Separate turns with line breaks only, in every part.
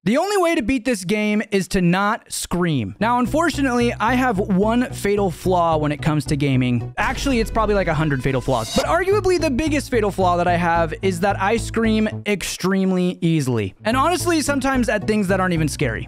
The only way to beat this game is to not scream. Now, unfortunately, I have one fatal flaw when it comes to gaming. Actually, it's probably like 100 fatal flaws. But arguably the biggest fatal flaw that I have is that I scream extremely easily. And honestly, sometimes at things that aren't even scary.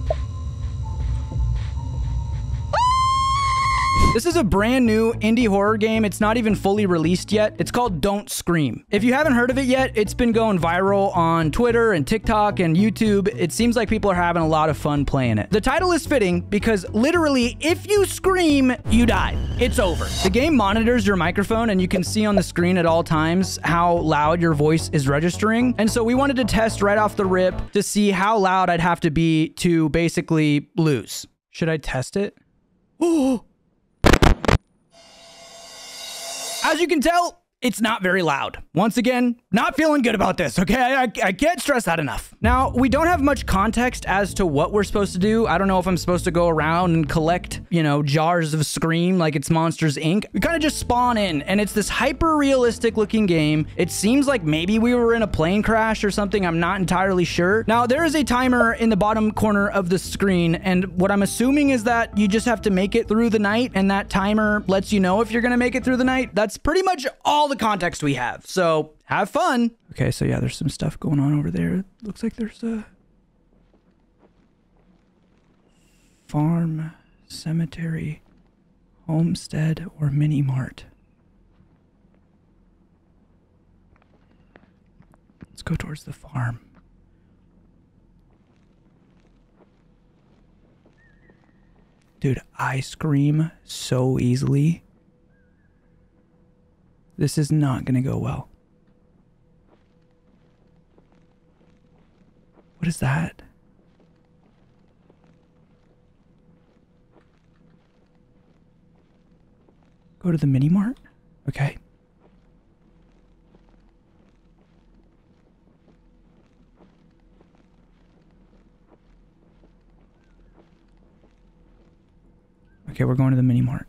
This is a brand new indie horror game. It's not even fully released yet. It's called Don't Scream. If you haven't heard of it yet, it's been going viral on Twitter and TikTok and YouTube. It seems like people are having a lot of fun playing it. The title is fitting because literally, if you scream, you die. It's over. The game monitors your microphone and you can see on the screen at all times how loud your voice is registering. And so we wanted to test right off the rip to see how loud I'd have to be to basically lose. Should I test it? Oh! As you can tell, it's not very loud. Once again, not feeling good about this, okay? I can't stress that enough. Now, we don't have much context as to what we're supposed to do. I don't know if I'm supposed to go around and collect, you know, jars of Scream like it's Monsters, Inc. We kind of just spawn in, and it's this hyper-realistic looking game. It seems like maybe we were in a plane crash or something. I'm not entirely sure. Now, there is a timer in the bottom corner of the screen, and what I'm assuming is that you just have to make it through the night, and that timer lets you know if you're gonna make it through the night. That's pretty much all the context we have, so have fun. Okay, so yeah, there's some stuff going on over there. Looks like there's a farm, cemetery, homestead, or mini mart. Let's go towards the farm. Dude, I scream so easily. This is not gonna go well. What is that? Go to the mini mart? Okay. Okay, we're going to the mini mart.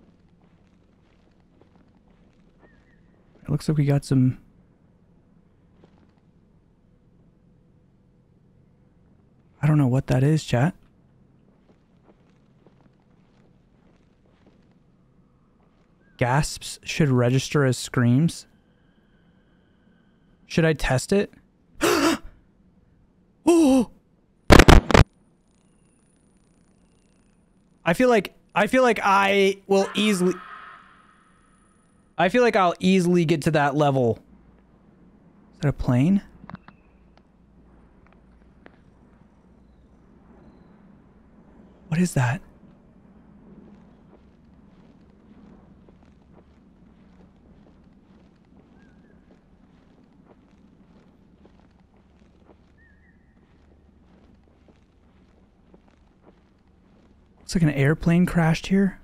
It looks like we got some... I don't know what that is, chat. Gasps should register as screams. Should I test it? Oh! I feel like I will easily... I feel like I'll easily get to that level. Is that a plane? What is that? Looks like an airplane crashed here.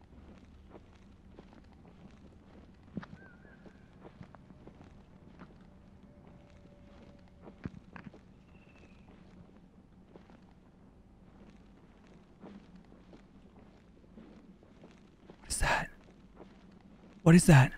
What is that?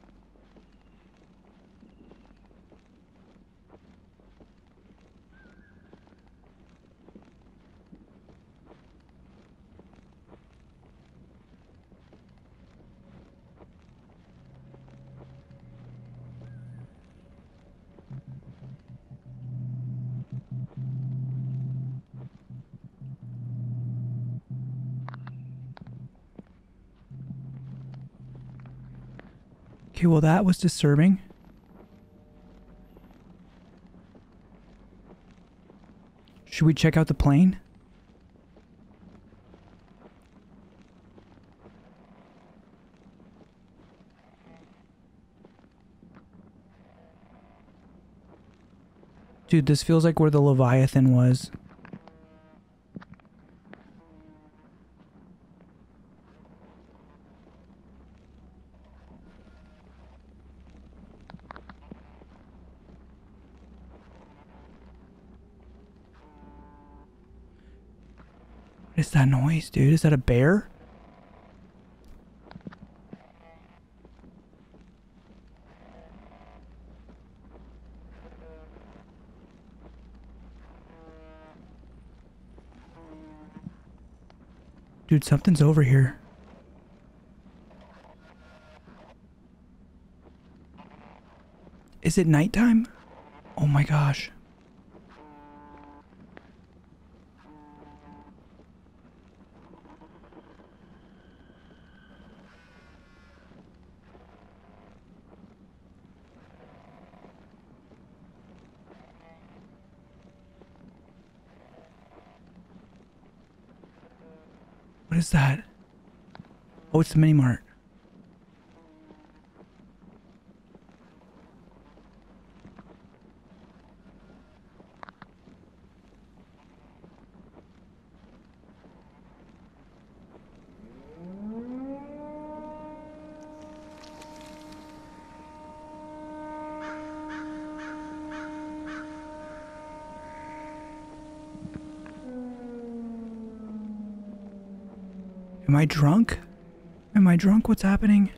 Okay, well that was disturbing. Should we check out the plane? Dude, this feels like where the Leviathan was. What is that noise, dude? Is that a bear? Dude, something's over here. Is it nighttime? Oh my gosh. What is that? Oh, it's the mini mart. Am I drunk? Am I drunk? What's happening?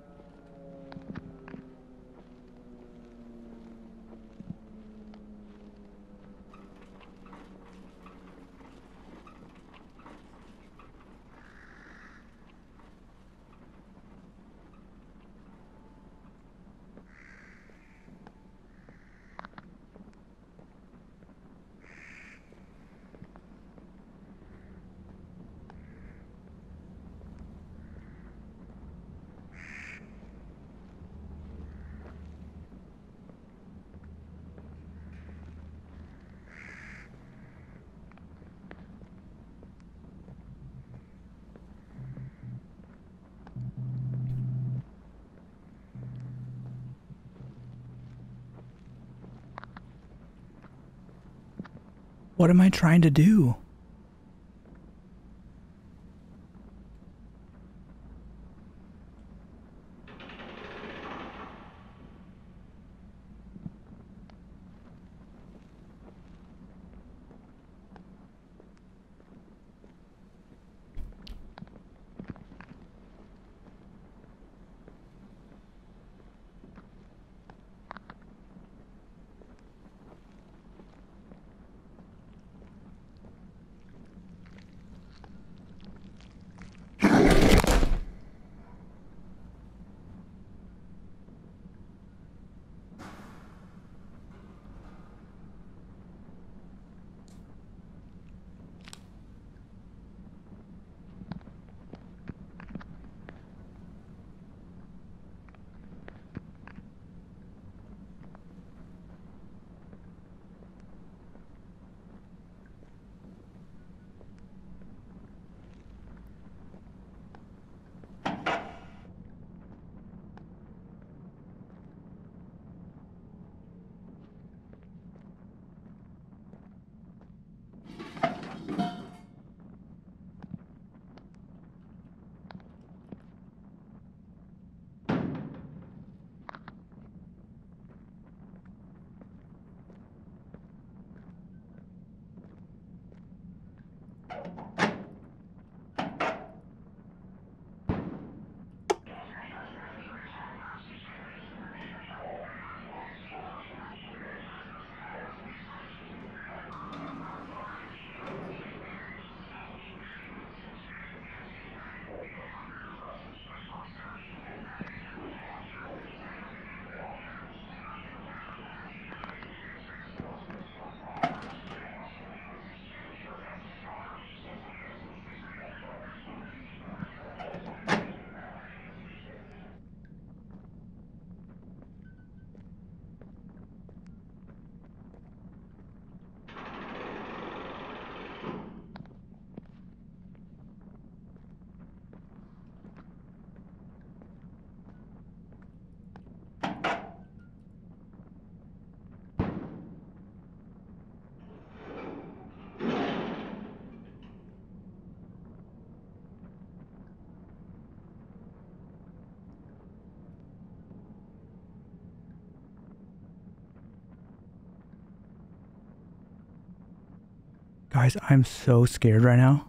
What am I trying to do? Guys, I'm so scared right now.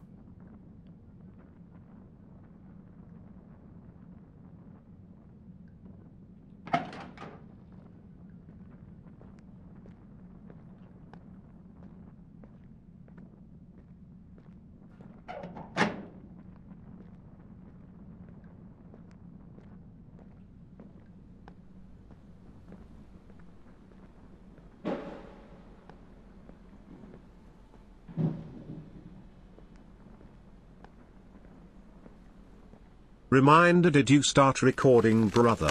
Reminder, did you start recording, brother?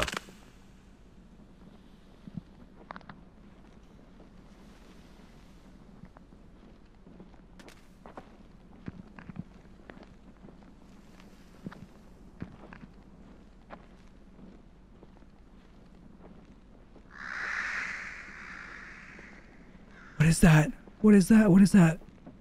What is that? What is that? What is that?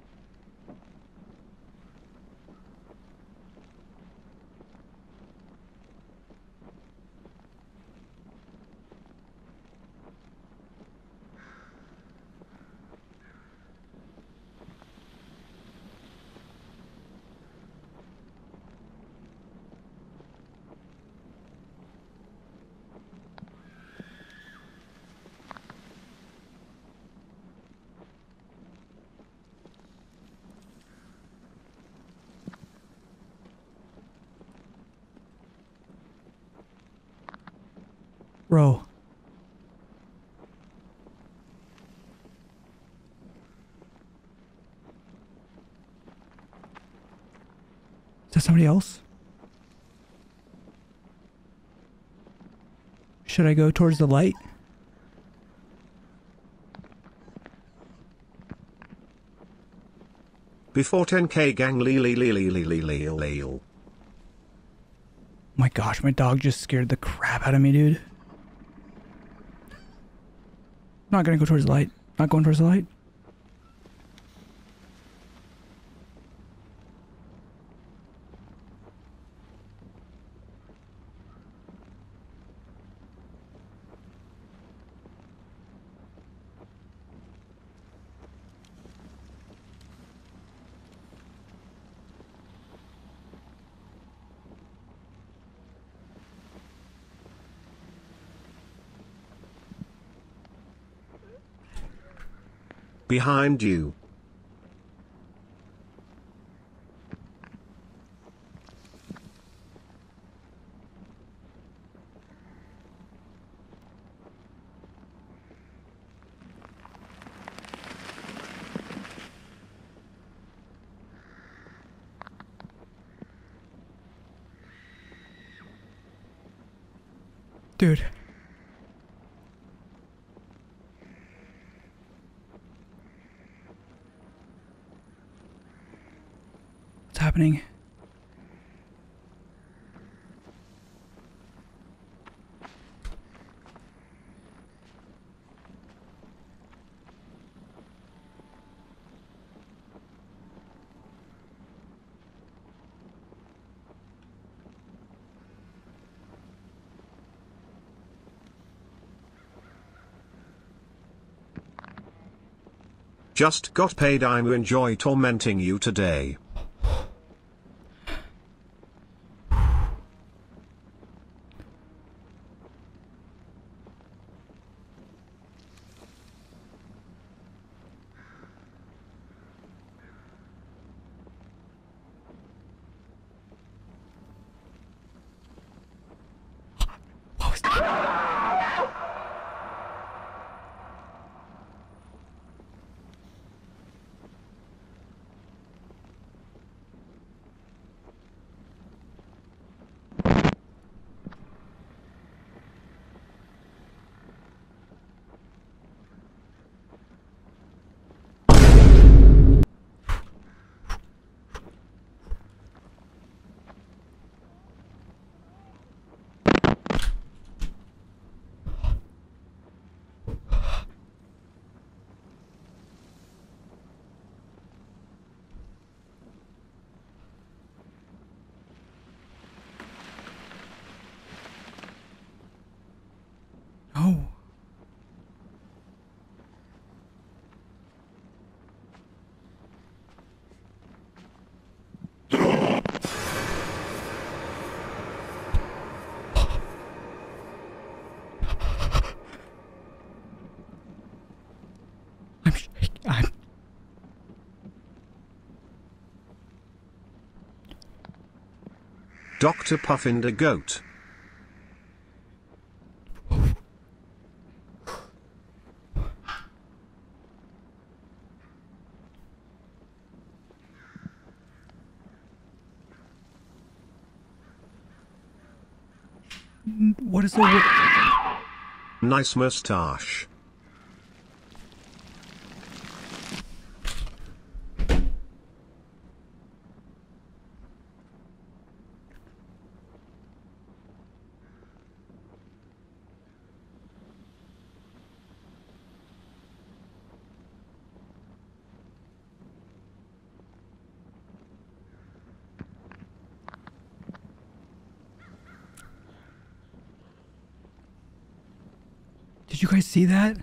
Bro. Is that somebody else? Should I go towards the light?
Before 10k gang leel.
My gosh, my dog just scared the crap out of me, dude. Not gonna go towards the light. Not going towards the light.
Behind you.
Dude. What's happening?
Just got paid. I'm enjoy tormenting you today.
What was that? No. I'm shaking.
Dr. Puffin the Goat.
What is the...
Nice mustache.
Did you guys see that?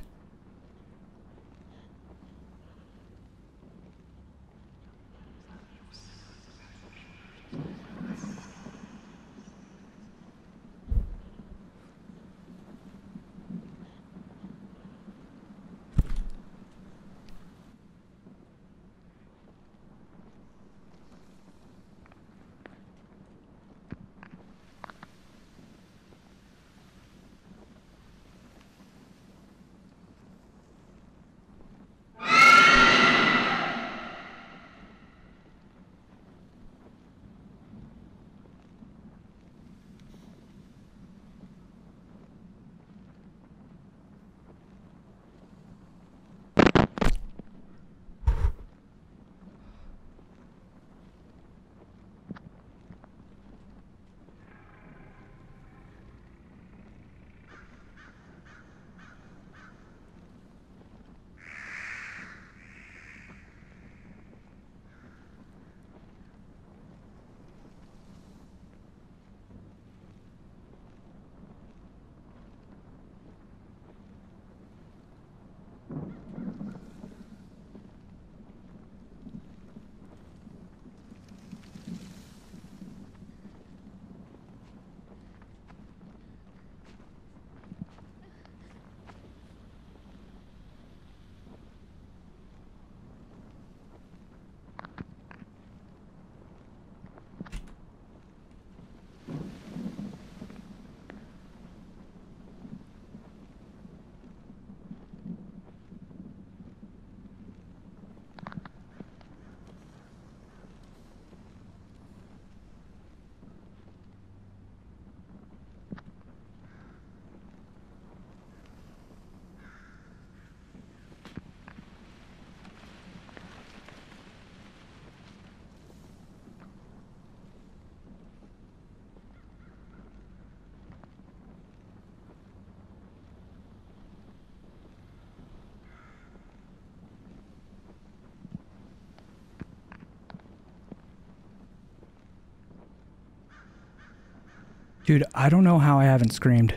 Dude, I don't know how I haven't screamed.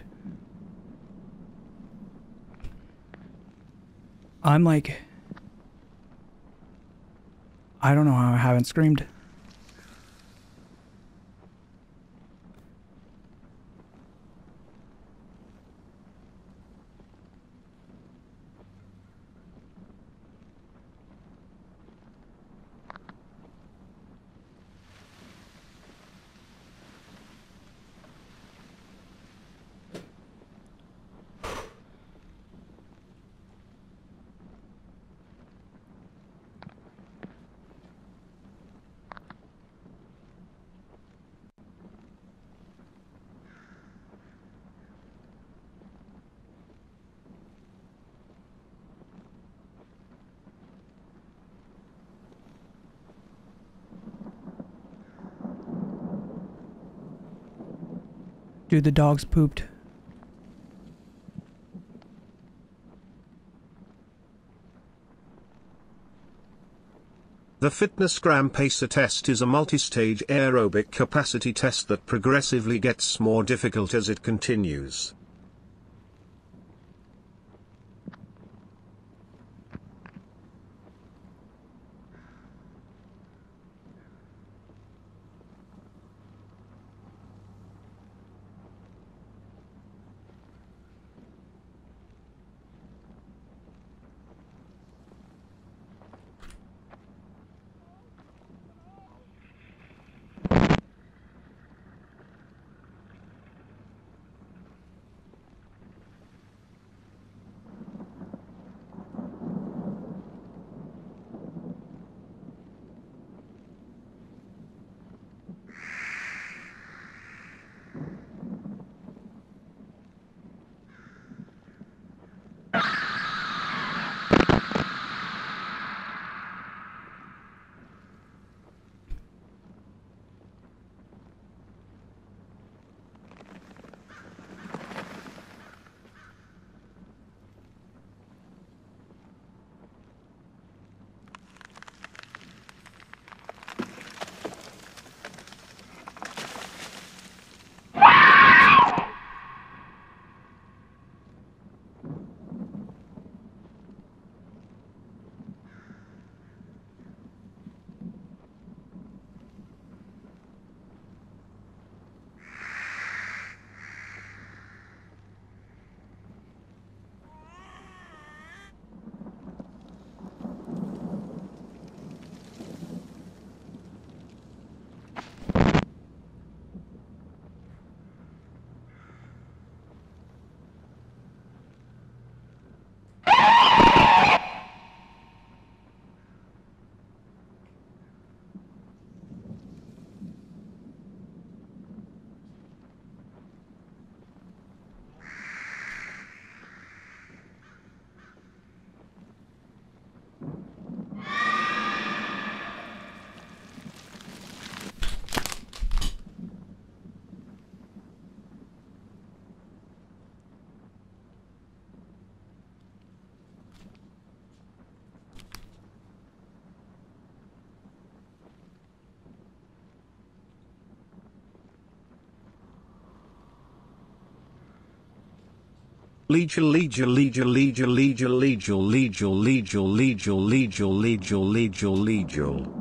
I'm like... I don't know how I haven't screamed. Dude, the dog's pooped.
The FitnessGram Pacer test is a multi-stage aerobic capacity test that progressively gets more difficult as it continues. Legal, legal, legal, legal, legal, legal, legal, legal, legal, legal, legal, legal, legal.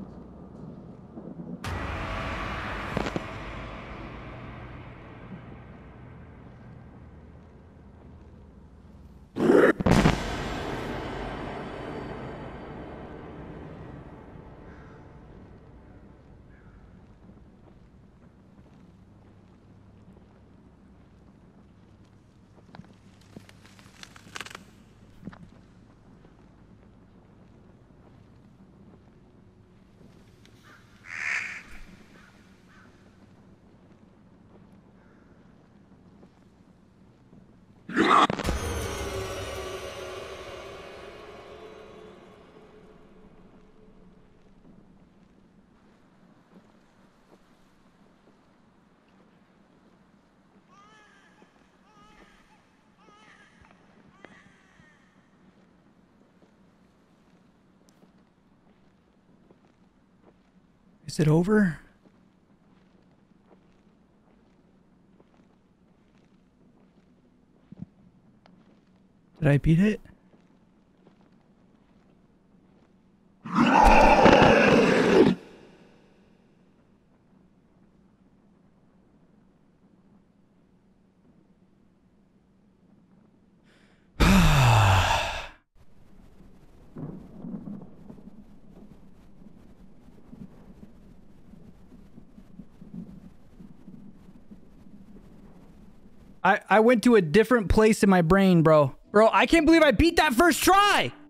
Is it over? Did I beat it? I went to a different place in my brain, bro. Bro, I can't believe I beat that first try!